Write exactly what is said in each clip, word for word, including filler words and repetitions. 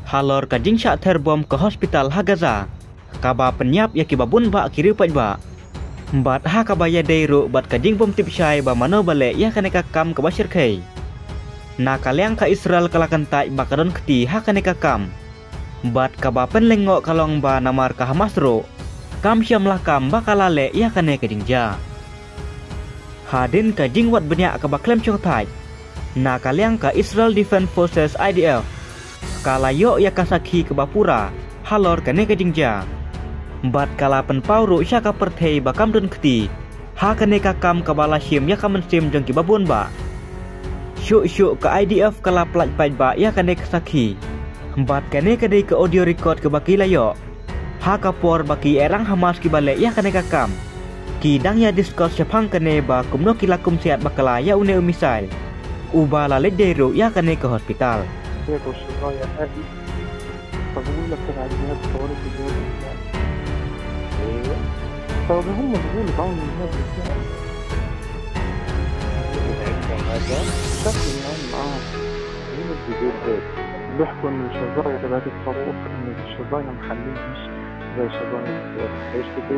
Halor kajing syak terbom ke hospital ha Gaza. Kaba penyap ya kibabun ba kiri pat ba. Bat ha kabaya deiru bat kajing bom tip syai ba mano bale ya kaneka kam ke basir kai. Na kaliang ka Israel kalakan tai bakadon keti ha kaneka kam. Bat kaba penlengok kalong ba namar ka Hamas ro. Kam syam lah kam bakalale ya kaneka jingja. Hadin kajing wat banyak kaba klem chong tai. Na kaliang ka Israel Defense Forces I D F. Kalayo ya kasaki ke bapura halor kane ke jingja bat kala pen pauru syaka perthei bakam dun keti ha kane kakam kabala sim ya kamen sim jeng ki babun ba syuk syuk ke I D F kala plaj paj ba ya kane kasaki bat kane kade ke audio record ke baki layo ha kapor baki erang Hamas ki bale ya kane kakam ki dang ya discuss syapang kane ba kumno kilakum siat bakala ya une misail ubala ledero ya kane ke hospital. والشرايح هذه فبقول لك تبع الجهاز الطوارئ في الجهاز الإسلامي. ايوه طب هم بيقولوا بعون الجهاز الإسلامي. هذا شكل يعني معاه مين اللي بيقول هيك؟ بيحكوا إن الشظايا تبعت الصاروخ إن الشظايا محلين مش زي شظايا الصاروخ، ايش بتقول؟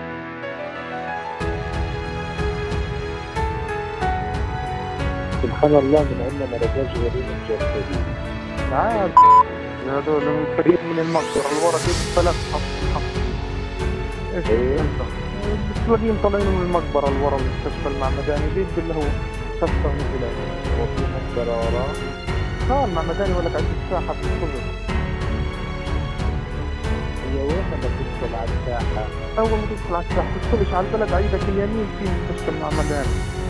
سبحان الله من عندنا مرضات جوارين الجسدية. عاد هذول فريق من المقبرة الورا كيف ثلاث حط حط ايش انت بتلاقيهم طالعين من المقبرة الورا المستشفى المعمداني بيد اللي هو مستشفى نزل وفي مقبرة ورا ها المعمداني ولا عند الساحة في الصبح. هي وين بدك تدخل على الساحة؟ أول ما تدخل على الساحة تدخلش على البلد عيدك اليمين في مستشفى المعمداني.